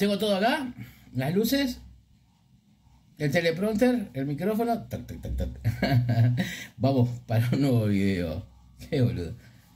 Tengo todo acá, las luces, el teleprompter, el micrófono. Tac, tac, tac, tac. Vamos para un nuevo video. Qué boludo.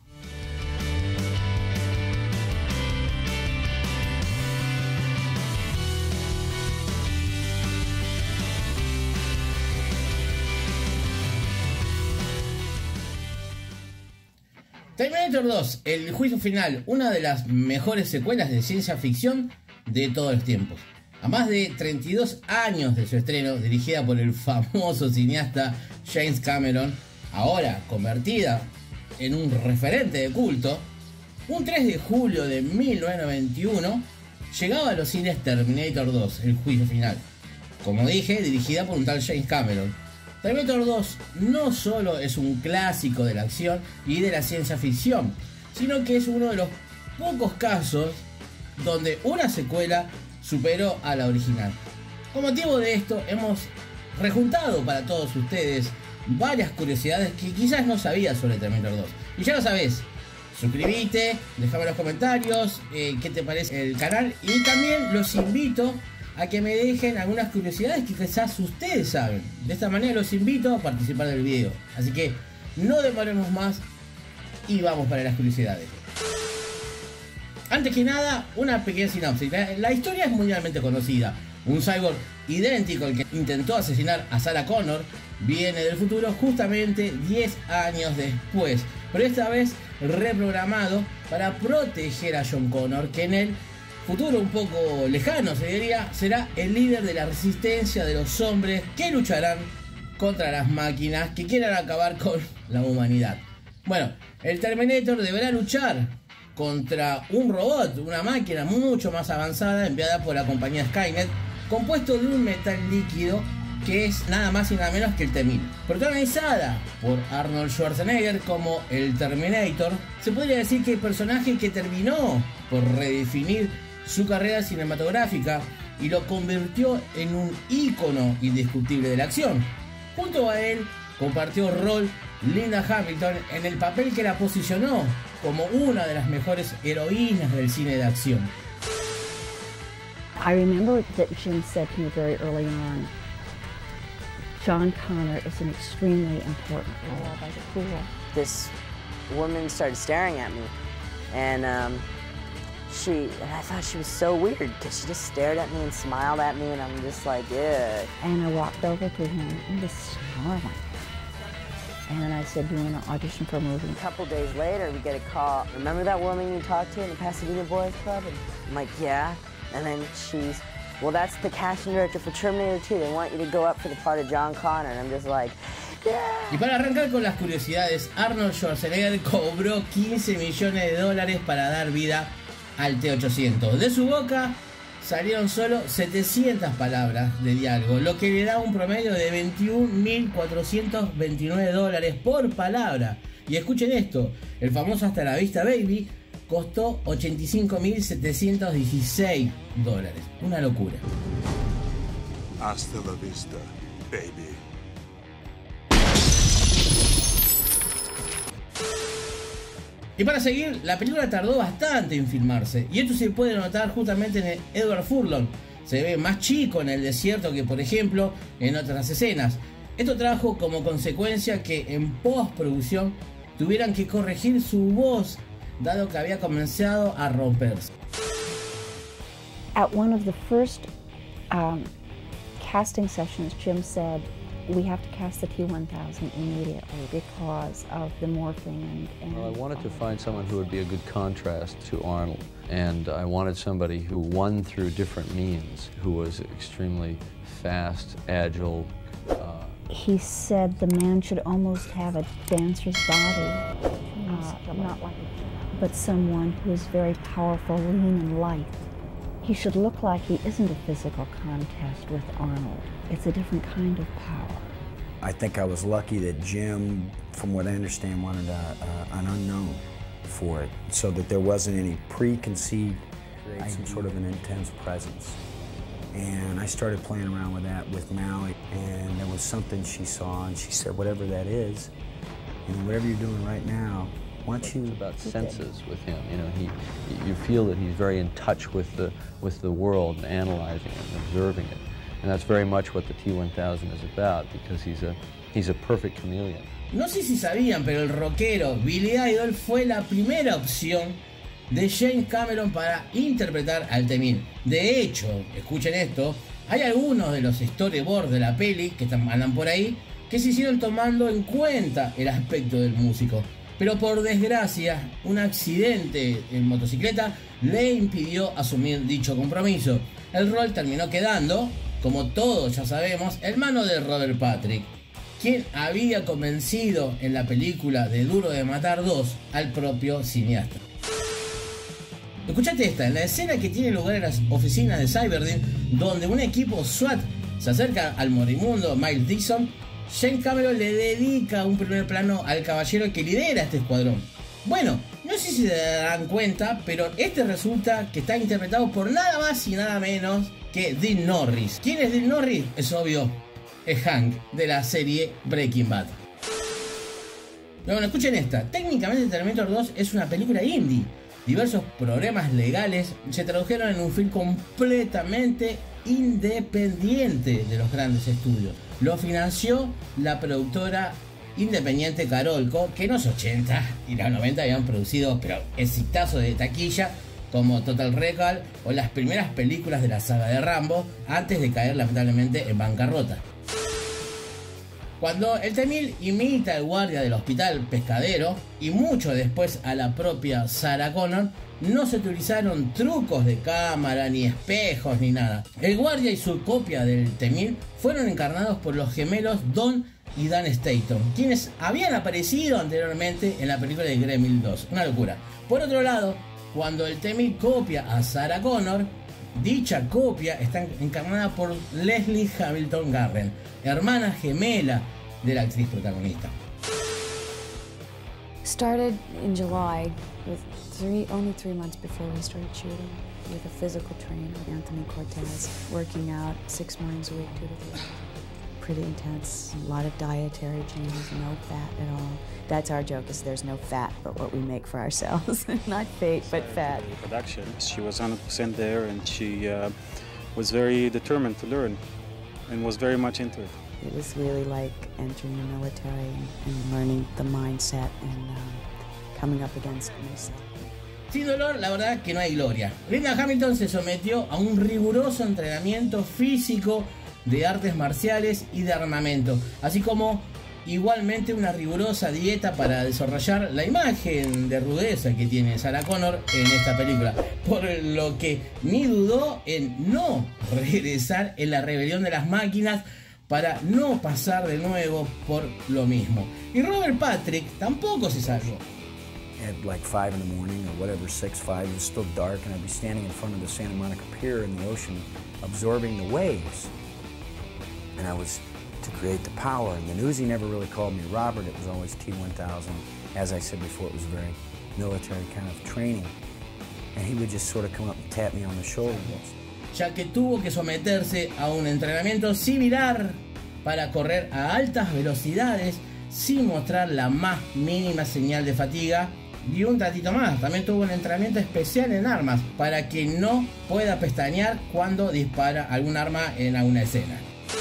Terminator 2, el juicio final, una de las mejores secuelas de ciencia ficción de todos los tiempos. A más de 32 años de su estreno, dirigida por el famoso cineasta James Cameron, ahora convertida en un referente de culto, un 3 de julio de 1991 llegaba a los cines Terminator 2, el juicio final. Como dije, dirigida por un tal James Cameron. Terminator 2 no solo es un clásico de la acción y de la ciencia ficción, sino que es uno de los pocos casos donde una secuela superó a la original. Con motivo de esto hemos rejuntado para todos ustedes varias curiosidades que quizás no sabías sobre Terminator 2. Y ya lo sabés, suscríbete, déjame en los comentarios qué te parece el canal, y también los invito a que me dejen algunas curiosidades que quizás ustedes saben. De esta manera los invito a participar del video. Así que no demoremos más y vamos para las curiosidades. Antes que nada, una pequeña sinopsis. La historia es mundialmente conocida. Un cyborg idéntico al que intentó asesinar a Sarah Connor viene del futuro justamente 10 años después, pero esta vez reprogramado para proteger a John Connor, que en el futuro un poco lejano, se diría, será el líder de la resistencia de los hombres que lucharán contra las máquinas que quieran acabar con la humanidad. Bueno, el Terminator deberá luchar contra un robot, una máquina mucho más avanzada enviada por la compañía Skynet, compuesto de un metal líquido que es nada más y nada menos que el T-1000. Protagonizada por Arnold Schwarzenegger como el Terminator, se podría decir que el personaje que terminó por redefinir su carrera cinematográfica y lo convirtió en un ícono indiscutible de la acción. Junto a él compartió rol Linda Hamilton en el papel que la posicionó como una de las mejores heroínas del cine de acción. I remember that Jim said to me very early on, John Connor is an extremely important role by the pool. This woman started staring at me, and I thought she was so weird because she just stared at me and smiled at me, and I'm just like, yeah. And I walked over to him and was smiling. And then I said, do you want to audition for a movie? A couple days later, we get a call. Remember that woman you talked to in the Pasadena Boys Club? And I'm like, yeah. And then she's, well, that's the casting director for Terminator 2. They want you to go up for the part of John Connor. And I'm just like, yeah. Y para arrancar con las curiosidades, Arnold Schwarzenegger cobró $15 millones para dar vida al T-800. De su boca salieron solo 700 palabras de diálogo, lo que le da un promedio de $21.429 por palabra. Y escuchen esto, el famoso Hasta la Vista Baby costó $85.716. Una locura. Hasta la vista, baby. Y para seguir, la película tardó bastante en filmarse, y esto se puede notar justamente en el Edward Furlong. Se ve más chico en el desierto que, por ejemplo, en otras escenas. Esto trajo como consecuencia que en postproducción tuvieran que corregir su voz, dado que había comenzado a romperse. At one of the first casting sessions, Jim said, we have to cast the T-1000 immediately because of the morphing and Well, I wanted to find someone who would be a good contrast to Arnold, and I wanted somebody who won through different means, who was extremely fast, agile. He said the man should almost have a dancer's body, not like but someone who is very powerful, lean, and light. He should look like he isn't a physical contest with Arnold. It's a different kind of power. I think I was lucky that Jim, from what I understand, wanted an unknown for it, so that there wasn't any preconceived, some sort of an intense presence. And I started playing around with that with Mally, and there was something she saw, and she said, whatever that is, you know, whatever you're doing right now, Once you It's about senses with him. You know, you feel that he's very in touch with the world and analyzing it and observing it, and that's very much what the T-1000 is about, because he's a perfect chameleon. No sé si sabían, pero el rockero Billy Idol fue la primera opción de James Cameron para interpretar al T-1000. De hecho, escuchen esto, hay algunos de los storyboards de la peli que andan por ahí que se hicieron tomando en cuenta el aspecto del músico. Pero por desgracia, un accidente en motocicleta le impidió asumir dicho compromiso. El rol terminó quedando, como todos ya sabemos, en manos de Robert Patrick, quien había convencido en la película de Duro de Matar 2 al propio cineasta. Escuchate esta, en la escena que tiene lugar en las oficinas de Cyberdyne, donde un equipo SWAT se acerca al moribundo Miles Dixon, James Cameron le dedica un primer plano al caballero que lidera este escuadrón. Bueno, no sé si se dan cuenta, pero este resulta que está interpretado por nada más y nada menos que Dean Norris. ¿Quién es Dean Norris? Es obvio, es Hank de la serie Breaking Bad. Bueno, escuchen esta. Técnicamente Terminator 2 es una película indie. Diversos problemas legales se tradujeron en un film completamente independiente de los grandes estudios. Lo financió la productora independiente Carolco, que en los 80 y los 90 habían producido pero exitazos de taquilla como Total Recall o las primeras películas de la saga de Rambo, antes de caer lamentablemente en bancarrota. Cuando el T-1000 imita al guardia del hospital Pescadero y mucho después a la propia Sarah Connor, no se utilizaron trucos de cámara, ni espejos, ni nada. El guardia y su copia del T-1000 fueron encarnados por los gemelos Don y Dan Staton, quienes habían aparecido anteriormente en la película de Gremlins 2. Una locura. Por otro lado, cuando el T-1000 copia a Sarah Connor, dicha copia está encarnada por Leslie Hamilton Garden, hermana gemela de la actriz protagonista. Started in July, with only 3 months before we started shooting, with a physical trainer, Anthony Cortez, working out 6 mornings a week, 2 to 3 hours. Pretty intense, a lot of dietary changes, no fat at all. That's our joke, is there's no fat but what we make for ourselves. Not fat, but fat. Production. She was 100% there, and she was very determined to learn and was very much into it. It was really like entering the military and learning the mindset and coming up against myself. Sin dolor, la verdad que no hay gloria. Linda Hamilton se sometió a un riguroso entrenamiento físico de artes marciales y de armamento, así como igualmente una rigurosa dieta para desarrollar la imagen de rudeza que tiene Sarah Connor en esta película, por lo que ni dudó en no regresar en la rebelión de las máquinas para no pasar de nuevo por lo mismo. Y Robert Patrick tampoco se salvó. At like 5 in the morning or whatever, 6, 5, it was still dark, and I'd be standing in front of the Santa Monica Pier in the ocean, absorbing the waves. And I was to create the power, and the newsie never really called me Robert, it was always T-1000. As I said before, it was very military kind of training. And he would just sort of come up and tap me on the shoulder. Ya que tuvo que someterse a un entrenamiento similar para correr a altas velocidades sin mostrar la más mínima señal de fatiga. Y un ratito más, también tuvo un entrenamiento especial en armas para que no pueda pestañear cuando dispara algún arma en alguna escena.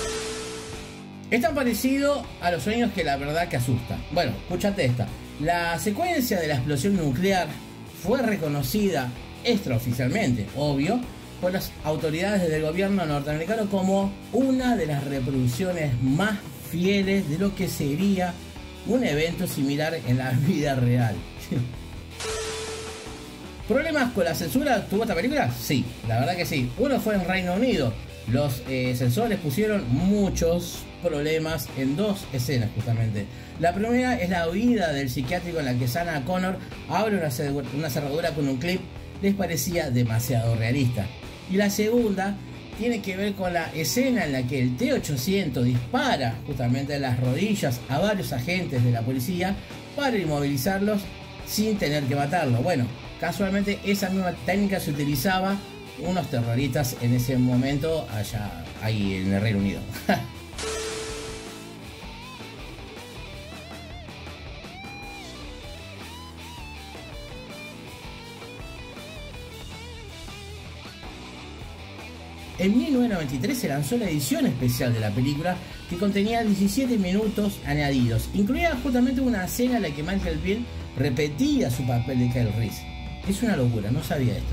Es tan parecido a los sueños que la verdad que asusta. Bueno, escúchate esta. La secuencia de la explosión nuclear fue reconocida extraoficialmente, obvio, por las autoridades del gobierno norteamericano como una de las reproducciones más fieles de lo que sería un evento similar en la vida real. ¿Problemas con la censura tuvo esta película? Sí, la verdad que sí. Uno fue en Reino Unido. Los censores pusieron muchos problemas en 2 escenas justamente. La primera es la huida del psiquiátrico en la que Sarah Connor abre una cerradura con un clip. Les parecía demasiado realista. Y la segunda tiene que ver con la escena en la que el T-800 dispara justamente en las rodillas a varios agentes de la policía para inmovilizarlos sin tener que matarlo. Bueno, casualmente esa misma técnica se utilizaba unos terroristas en ese momento allá ahí en el Reino Unido. en 1993 se lanzó la edición especial de la película que contenía 17 minutos añadidos. Incluía justamente una escena en la que Michael Biehn repetía su papel de Kyle Reese. Es una locura, no sabía esto.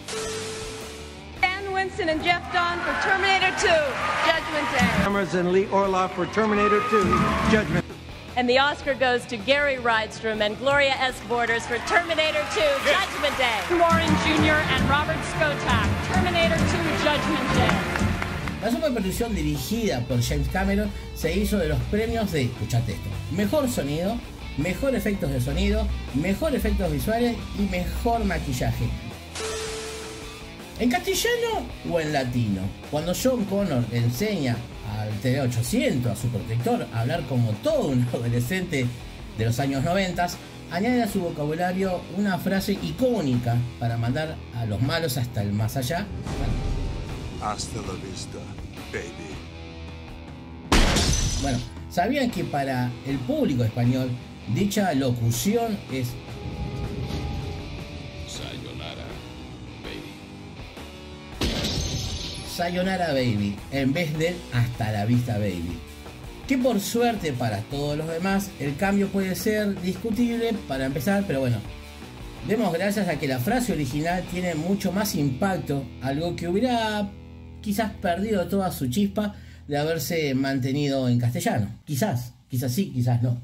Dan Winston and Jeff Dahn for Terminator 2, Judgment Day. Emerson Lee Orloff for Terminator 2, Judgment. And the Oscar goes to Gary Rydstrom and Gloria S. Borders for Terminator 2, Judgment Day. Warren Jr. and Robert Skotak, Terminator 2, Judgment Day. La superproducción dirigida por James Cameron se hizo de los premios de, escuchate esto, mejor sonido, mejor efectos de sonido, mejor efectos visuales y mejor maquillaje. ¿En castellano o en latino? Cuando John Connor enseña al T-800, a su protector, a hablar como todo un adolescente de los años 90, añade a su vocabulario una frase icónica para mandar a los malos hasta el más allá. Hasta la vista, baby. Bueno, ¿sabían que para el público español dicha locución es Sayonara Baby, en vez de Hasta la Vista Baby? Que por suerte para todos los demás el cambio puede ser discutible para empezar, pero bueno, demos gracias a que la frase original tiene mucho más impacto, algo que hubiera quizás perdido toda su chispa de haberse mantenido en castellano. Quizás sí, quizás no.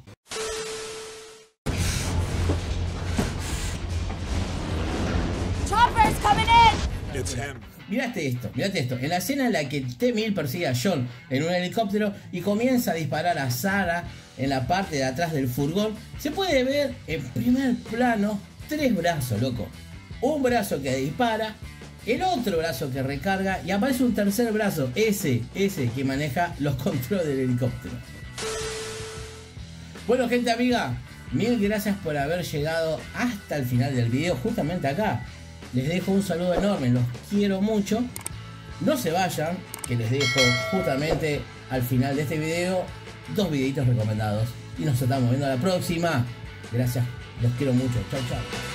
Chopper's coming in! It's him. Mirate esto. En la escena en la que T-1000 persigue a John en un helicóptero y comienza a disparar a Sarah en la parte de atrás del furgón, se puede ver en primer plano 3 brazos, loco. Un brazo que dispara, el otro brazo que recarga y aparece un tercer brazo, ese que maneja los controles del helicóptero. Bueno, gente amiga, mil gracias por haber llegado hasta el final del video, justamente acá. Les dejo un saludo enorme, los quiero mucho. No se vayan, que les dejo justamente al final de este video 2 videitos recomendados. Y nos estamos viendo a la próxima. Gracias, los quiero mucho. Chau, chau.